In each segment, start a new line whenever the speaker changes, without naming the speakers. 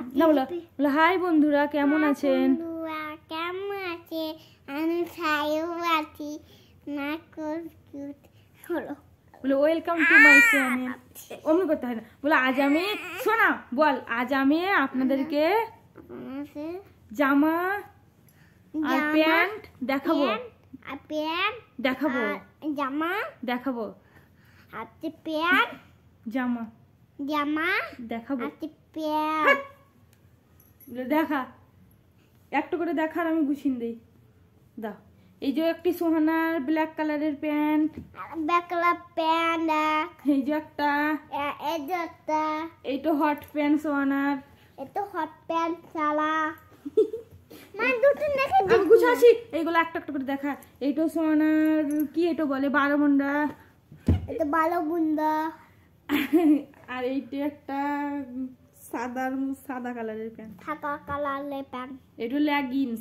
না বলো বলো হাই বন্ধুরা, কেমন আছেন?
কেমন আছে? আমি ভালো আছি। না কিউট হলো
বলো ওয়েলকাম টু মাই চ্যানেল। অমনি করতে হয় না, বলো আজ আমি শোনা বল, আজ আমি আপনাদেরকে জামা আর প্যান্ট দেখাবো। দেখাবো
জামা
দেখাবো
হাতে প্যান্ট
জামা
জামা
দেখাবো।
হাতে প্যান্ট
দেখা একটা করে দেখার আমি গুছিয়ে দিই। দাও এই যে একটি সোহানার ব্ল্যাক কালারের প্যান্ট, এই যে একটা, এই তো হট প্যান্ট সোহানার,
এটা হট প্যান্ট শালা মানে দুটো দেখে
আমি গুছাচ্ছি। এইগুলো একটা একটা করে দেখা। এইটা সোহানার কি এটা বলে 12 মুন্ডা,
এটা ভালো বুন্দা।
আর এইটা একটা সাদা কালারের প্যান্ট,
সাদা কালারের প্যান্ট।
এটা লেগিংস,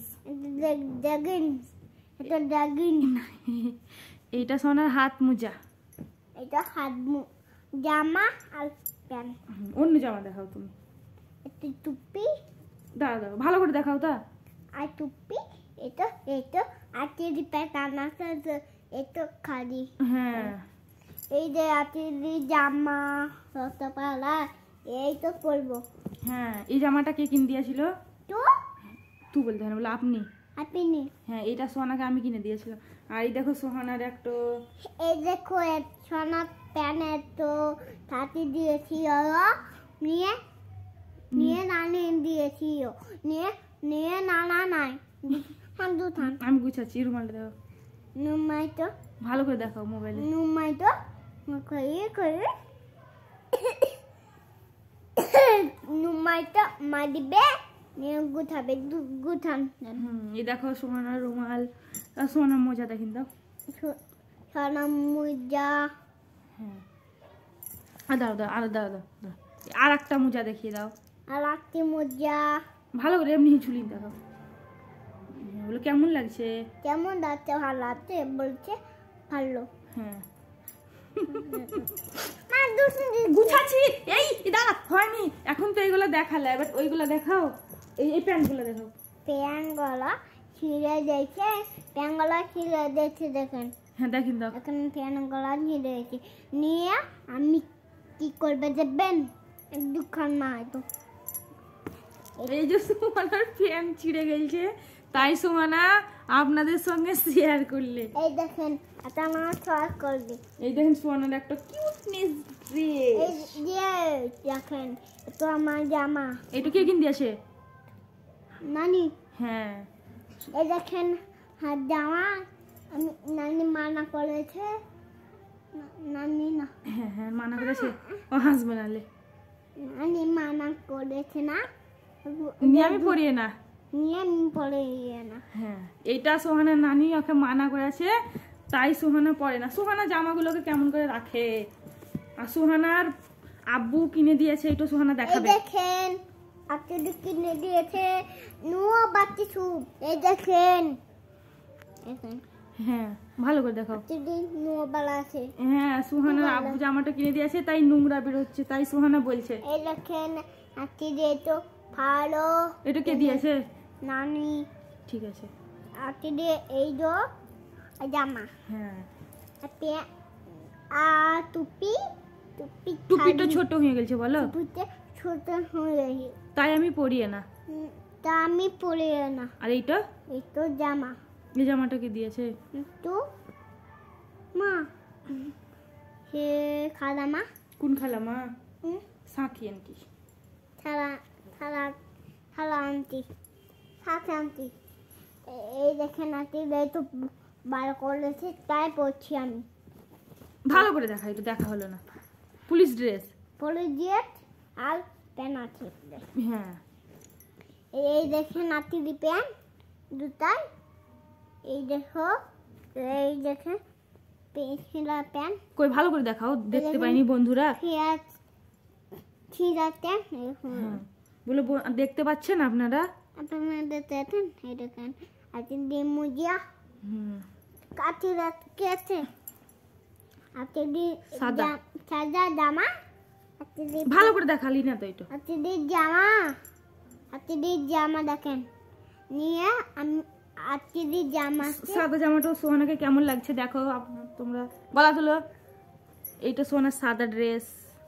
এটা ড্রাগিন।
এইটা সোনার হাত মোজা,
এটা জামা আর প্যান্ট।
অন্য জামা দেখাও তুমি।
এটা টুপি,
দাঁড়া দাঁড়া ভালো করে দেখাও তা।
আর টুপি এটা আর টেডি প্যান্ট আনাতে এটা খালি।
হ্যাঁ
এই যে আতেলি জামা রক্তপালা এই তো পরবো।
হ্যাঁ এই জামাটা কে কিনে দিয়েছিল?
তো
তুই বলতে হয় না, বলে আপনি।
আপনি?
হ্যাঁ এটা সোহানাকে আমি কিনে দিয়েছিলাম। আর এই দেখো সোহানার একটা,
এই দেখো সোনা প্যান্ট তো তাতে দিয়েছি নিয়ে নিয়ে নানি দিয়েছি নিয়ে নানা নাই দুথান।
আমি গুছাচ্ছি। রুমালটা দেখো,
নুমাই তো
ভালো করে দেখাও মোবাইলে।
নুমাই তো করে নুমাই তো মারিবে নিয়ে গুছাবে গুছান।
এই দেখো সোহানার রুমাল, আর সোহানার মোজা দেখিন দাও।
সোনা মোজা।
হ্যাঁ আর দাও দাও আর দাও দাও দাও। আর একটা মোজা দেখিয়ে দাও।
আর একটি মোজা
ভালো করে এমনি ঝুলিয়ে দেখো। বলো কেমন লাগছে?
কেমন লাগছে? ভালো লাগছে বলছে ভালো।
হ্যাঁ
না
গুছাচ্ছি। এই দাঁড়া হয়নি এখন তো এইগুলো দেখালে, এবার ওইগুলো দেখাও। এই প্যান্টগুলো দেখাও।
প্যানগুলো ছিঁড়ে দিয়েছে, প্যানগুলো ছিঁড়ে দিয়েছে দেখেন।
হ্যাঁ দেখিন দাও।
এখন প্যানগুলো ছিঁড়ে দিয়েছে নিয়ে আমি কি করবে দেবেন? দুখান না তো
এই যে সুমানার প্যান্ট ছিঁড়ে গেছে, তাই সুমানা আপনাদের সঙ্গে শেয়ার করলে।
এই দেখেন এটা আমার শেয়ার করবে।
এই দেখেন সুমানার একটা কিউটনেস ড্রেস।
এই যে দেখেন এটা আমার জামা।
এটা কে কিনে দিয়েছে?
নানি।
হ্যাঁ
এই দেখেন হাত জামা আমি নানি মানা করেছে। নানি না,
হ্যাঁ হ্যাঁ মানা করেছে, ও হাসবে নালে।
নানি মানা করেছে না,
নিয়ে আমি পড়িয়ে না,
নিয়ে আমি পরে না।
হ্যাঁ এইটা সোহানার নানি ওকে মানা করেছে, তাই সোহানা পরে না। সোহানা জামাগুলোকে কেমন করে রাখে। আর সোহানার আব্বু কিনে দিয়েছে, এটা সোহানা
এই
দেখাবে।
দেখেন আপনি কিনে দিয়েছে নুয়া বাতি সুপ। এই দেখেন
হ্যাঁ ভালো করে দেখাও।
আপনি নুয়া বালা আছে।
হ্যাঁ সোহানার আব্বু জামাটা কিনে দিয়েছে, তাই নোংরা বেরোচ্ছে, তাই সোহানা বলছে।
এই দেখেন আপনি দিয়ে তো ভালো।
এটা কে দিয়েছে?
নানি।
ঠিক আছে।
আপনি দিয়ে এই যে জামা।
হ্যাঁ
আপনি আর টুপি
টুপিটা ছোট হয়ে গেছে বলো,
টুপিতে ছোট হয়ে গেছে
তাই আমি পরিয়ে না।
তা আমি পরে না।
আর এইটা
এই তো জামা
এই জামাটা কে দিয়েছে?
তো মা সে খালা মা।
কোন খালা মা? সাথী আন্টি।
খালা আন্টি সাথে আন্টি। এই দেখেন আন্টি তো বার করেছে তাই পড়ছি আমি।
ভালো করে দেখা, এটা দেখা হলো না। পুলিশ ড্রেস,
পুলিশ ড্রেস আর প্যান্ট আছে।
হ্যাঁ
এই দেখেন নাতি দি প্যান্ট দুটাই। এই দেখো এই দেখেন পেন্সিলা প্যান্ট।
কই ভালো করে দেখাও, দেখতে পাইনি বন্ধুরা।
ছিঁড়া প্যান্ট।
হ্যাঁ বলো দেখতে পাচ্ছেন আপনারা?
আপনারা দেখেন এই দেখেন আজকে দিয়ে মুজিয়া কাটি রাত কে আছে। আপনি দি সাদা জামা। আপনি দি
ভালো করে দেখালি না তো। এটা
আপনি দি জামা হাতির জামা দেখেন নিয়ে আমি হাতির জামা
সাদা জামাটা সোহানাকে কেমন লাগছে দেখো তোমরা বলা তুলো। এইটা সোহানার সাদা ড্রেস।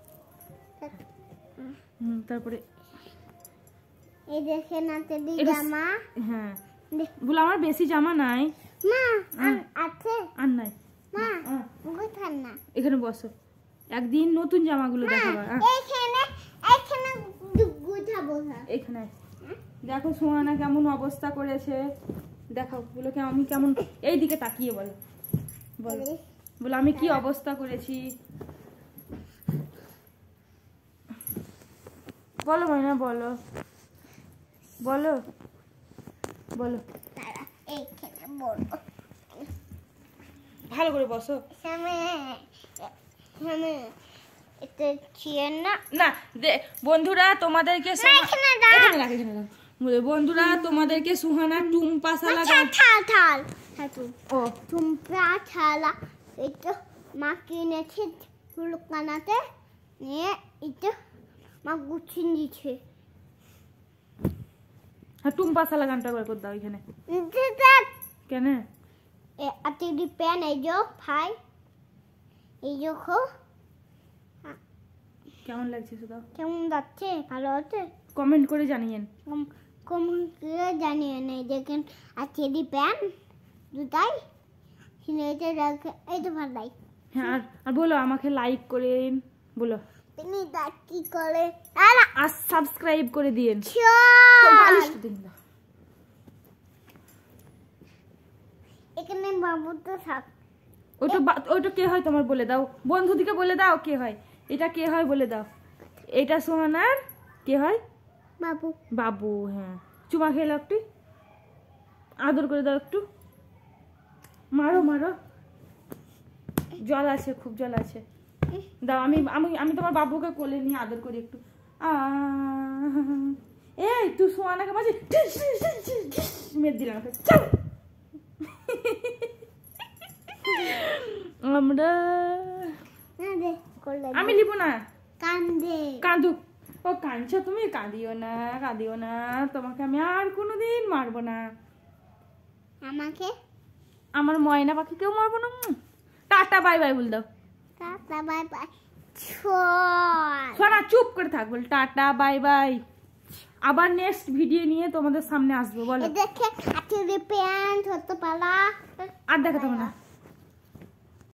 তারপরে
এই দেখেন হাতির জামা।
হ্যাঁ বলে আমার বেশি জামা নাই
মা আছে
আর নাই
মা কোথায় না
এখানে বসো একদিন নতুন জামাগুলো দেখাবা।
এইখানে এইখানে গুছাবো
এখানে দেখো সোহানা কেমন অবস্থা করেছে দেখো বলো আমি কেমন এইদিকে তাকিয়ে বলো বলো বলো আমি কি অবস্থা করেছি বলো মাইনা বলো বলো বলো
এইখানে বলো
ভালো করে বসো।
এটা চেয়ার না
না বন্ধুরা তোমাদেরকে বন্ধুরা তোমাদেরকে সুহানা টুম্পা সালা
থাল ও টুম্পা থালা এটা মা কিনেছে ফুলকানাতে নিয়ে এটা মা গুছিয়ে দিচ্ছে।
হ্যাঁ টুম্পা সালা গানটা বার করে দাও এখানে কেন
আতিদি প্যান এই যে ভাই এই যে
কেমন লাগছে শুধু
কেমন যাচ্ছে ভালো আছে
কমেন্ট করে জানিয়েন
কমেন্ট করে জানিয়েন। এই দেখেন আতিদি প্যান দুটাই সিনেতে রাখে এই তো ভালো লাগে।
হ্যাঁ আর বলো আমাকে লাইক করেন বলো
তুমি কি করে
আর সাবস্ক্রাইব করে দিয়েন।
এখানে বাবু তো থাক
ওটা কে হয় তোমার বলে দাও বন্ধুদিকে বলে দাও কে হয় এটা কে হয় বলে দাও। এটা সোহানার কে হয়
বাবু
বাবু। হ্যাঁ চুমা খেলো একটু আদর করে দাও একটু মারো মারো জল আছে খুব জল আছে দাও আমি আমি আমি তোমার বাবুকে কোলে নিয়ে আদর করি একটু এই তুই সোহানাকে মাঝে মেরে দিলাম আমরা আমি লিব না
কান্দে
কাঁদুক ও কাঁদছো তুমি কাঁদিও না তোমাকে আমি আর কোনোদিন মারবো না।
আমাকে
আমার ময়না পাখি কেউ মারবো না। টাটা বাই বাই বল দাও
টাটা বাই বাই
সোনা চুপ করে থাক বল টাটা বাই বাই আবার নেক্সট ভিডিও নিয়ে তোমাদের সামনে আসবো বলো।
দেখে আতিদি প্যান্ট হতে পালা
আর দেখাতে হবে না।